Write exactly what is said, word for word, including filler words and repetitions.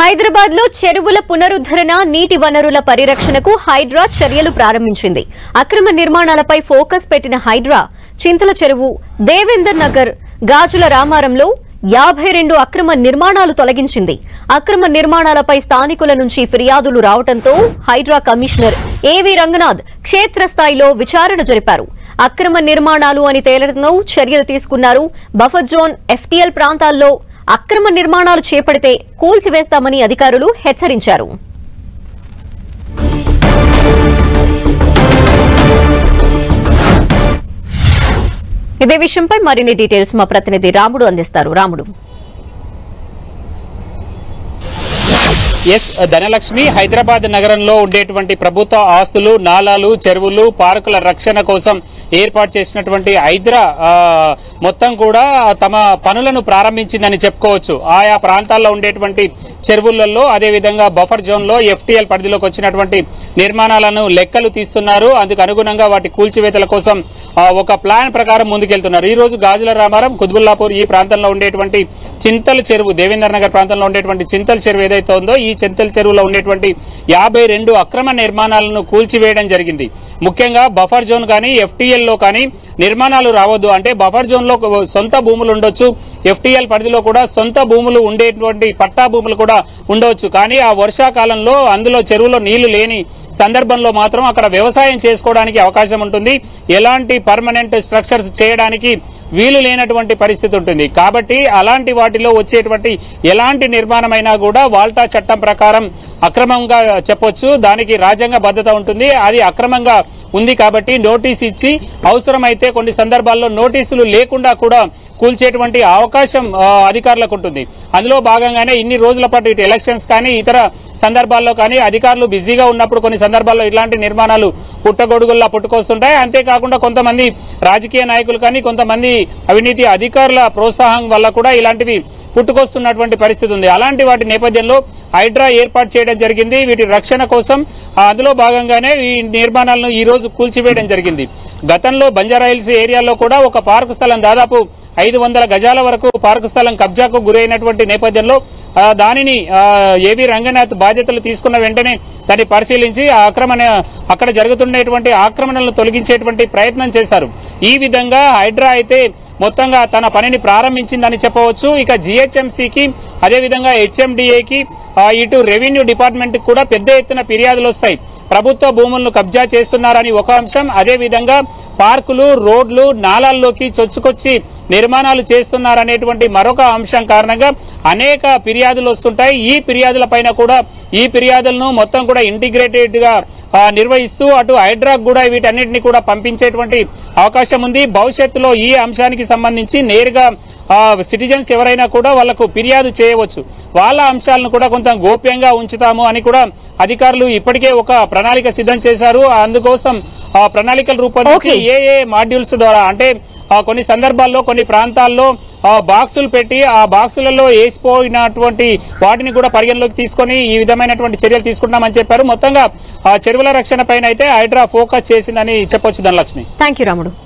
హైదరాబాద్ లో చెరువుల పునరుద్ధరణ నీటి వనరుల పరిరక్షణకు హైడ్రా చర్యలు ప్రారంభించింది. అక్రమ నిర్మాణాలపై ఫోకస్ పెట్టిన హైడ్రా చింతల చెరువు, దేవేందర్ నగర్, గాజుల రామారంలో యాభై రెండు అక్రమ నిర్మాణాలు తొలగించింది. అక్రమ నిర్మాణాలపై స్థానికుల నుంచి ఫిర్యాదులు రావడంతో హైడ్రా కమిషనర్ ఏవి రంగనాథ్ క్షేత్రస్థాయిలో విచారణ జరిపారు. అక్రమ నిర్మాణాలు అని తేలడంతో చర్యలు తీసుకున్నారు. బఫర్ జోన్, ఎఫ్టీఎల్ ప్రాంతాల్లో అక్రమ నిర్మాణాలు చేపడితే కూల్చివేస్తామని అధికారులు హెచ్చరించారు. ఇదే విషయంపై మరిన్ని డీటెయిల్స్ మా ప్రతినిధి రాముడు అందిస్తారు. రాముడు. ఎస్ ధనలక్ష్మి, హైదరాబాద్ నగరంలో ఉండేటువంటి ప్రభుత్వ ఆస్తులు, నాలాలు, చెరువులు, పార్కుల రక్షణ కోసం ఏర్పాటు చేసినటువంటి హైడ్రా మొత్తం కూడా తమ పనులను ప్రారంభించిందని చెప్పుకోవచ్చు. ఆయా ప్రాంతాల్లో ఉండేటువంటి చెరువులలో, అదేవిధంగా బఫర్ జోన్ లో, ఎఫ్టీఎల్ పరిధిలోకి వచ్చినటువంటి నిర్మాణాలను లెక్కలు తీస్తున్నారు. అందుకు అనుగుణంగా వాటి కూల్చివేతల కోసం ఒక ప్లాన్ ప్రకారం ముందుకెళ్తున్నారు. ఈ రోజు గాజుల రామారం, కుత్బుల్లాపూర్ ఈ ప్రాంతంలో ఉండేటువంటి చింతల చెరువు, దేవేందర్ నగర్ ప్రాంతంలో ఉండేటువంటి చింతల చెరువు ఏదైతే ఉందో, ఈ చింతల చెరువులో ఉండేటువంటి యాభై రెండు అక్రమ నిర్మాణాలను కూల్చివేయడం జరిగింది. ముఖ్యంగా బఫర్ జోన్ కానీ, ఎఫ్టీఎల్ లో కానీ నిర్మాణాలు రావద్దు అంటే, బఫర్ జోన్ లో సొంత భూములు ఉండొచ్చు, ఎఫ్టీఎల్ పరిధిలో కూడా సొంత భూములు ఉండేటువంటి పట్టా భూములు కూడా ఉండవచ్చు. కానీ ఆ వర్షాకాలంలో అందులో చెరువులో నీళ్లు లేని సందర్భంలో మాత్రం అక్కడ వ్యవసాయం చేసుకోవడానికి అవకాశం ఉంటుంది. ఎలాంటి పర్మనెంట్ స్ట్రక్చర్స్ చేయడానికి వీలు లేనటువంటి పరిస్థితి ఉంటుంది. కాబట్టి అలాంటి వాటిలో వచ్చేటువంటి ఎలాంటి నిర్మాణమైనా కూడా వాల్టా చట్టం ప్రకారం అక్రమంగా చెప్పొచ్చు. దానికి రాజ్యాంగ భద్రత ఉంటుంది. అది అక్రమంగా ఉంది కాబట్టి నోటీస్ ఇచ్చి, అవసరమైతే కొన్ని సందర్భాల్లో నోటీసులు లేకుండా కూడా కూల్చేటువంటి అవకాశం అధికారులకు ఉంటుంది. అందులో భాగంగానే ఇన్ని రోజుల పాటు ఇటు ఎలక్షన్స్ కానీ, ఇతర సందర్భాల్లో కానీ అధికారులు బిజీగా ఉన్నప్పుడు కొన్ని సందర్భాల్లో ఇలాంటి నిర్మాణాలు పుట్టగొడుగుల్లా పుట్టుకొస్తుంటాయి. అంతేకాకుండా కొంతమంది రాజకీయ నాయకులు కానీ, కొంతమంది అవినీతి అధికారుల ప్రోత్సాహం వల్ల కూడా ఇలాంటివి పుట్టుకొస్తున్నటువంటి పరిస్థితి ఉంది. అలాంటి వాటి నేపథ్యంలో హైడ్రా ఏర్పాటు చేయడం జరిగింది. వీటి రక్షణ కోసం అందులో భాగంగానే ఈ నిర్మాణాలను ఈ రోజు కూల్చివేయడం జరిగింది. గతంలో బంజారాహిల్స్ ఏరియాలో కూడా ఒక పార్కు స్థలం దాదాపు ఐదు వందల గజాల వరకు పార్కు స్థలం కబ్జాకు గురైనటువంటి నేపథ్యంలో దానిని ఏవి రంగనాథ్ బాధ్యతలు తీసుకున్న వెంటనే దాన్ని పరిశీలించి ఆ ఆక్రమణ అక్కడ జరుగుతున్నటువంటి ఆక్రమణలను తొలగించేటువంటి ప్రయత్నం చేశారు. ఈ విధంగా హైడ్రా అయితే మొత్తంగా తన పనిని ప్రారంభించిందని చెప్పవచ్చు. ఇక జిహెచ్ఎంసీకి, అదేవిధంగా హెచ్ఎండిఏకి, ఇటు రెవెన్యూ డిపార్ట్మెంట్ కూడా పెద్ద ఎత్తున ఫిర్యాదులు వస్తాయి. ప్రభుత్వ భూములను కబ్జా చేస్తున్నారని ఒక అంశం, అదేవిధంగా పార్కులు, రోడ్లు, నాలాల్లోకి చొచ్చుకొచ్చి నిర్మాణాలు చేస్తున్నారనేటువంటి మరొక అంశం కారణంగా అనేక ఫిర్యాదులు వస్తుంటాయి. ఈ ఫిర్యాదుల పైన కూడా ఈ ఫిర్యాదులను మొత్తం కూడా ఇంటిగ్రేటెడ్ గా నిర్వహిస్తూ అటు హైడ్రాక్ కూడా వీటన్నిటిని కూడా పంపించేటువంటి అవకాశం ఉంది. భవిష్యత్తులో ఈ అంశానికి సంబంధించి నేరుగా సిటిజన్స్ ఎవరైనా కూడా వాళ్లకు ఫిర్యాదు చేయవచ్చు. వాళ్ళ అంశాలను కూడా కొంత గోప్యంగా ఉంచుతాము అని కూడా అధికారులు ఇప్పటికే ఒక ప్రణాళిక సిద్ధం చేశారు. అందుకోసం ప్రణాళికలు రూపొందించి ఏ ఏ మాడ్యూల్స్ ద్వారా అంటే కొన్ని సందర్భాల్లో కొన్ని ప్రాంతాల్లో బాక్సులు పెట్టి ఆ బాక్సులలో వేసిపోయినటువంటి వాటిని కూడా పరిగణలోకి తీసుకొని ఈ విధమైనటువంటి చర్యలు తీసుకుంటామని చెప్పారు. మొత్తంగా చెరువుల రక్షణ పైన అయితే హైడ్రా ఫోకస్ చేసిందని చెప్పొచ్చు ధనలక్ష్మి. థ్యాంక్ యూ రాముడు.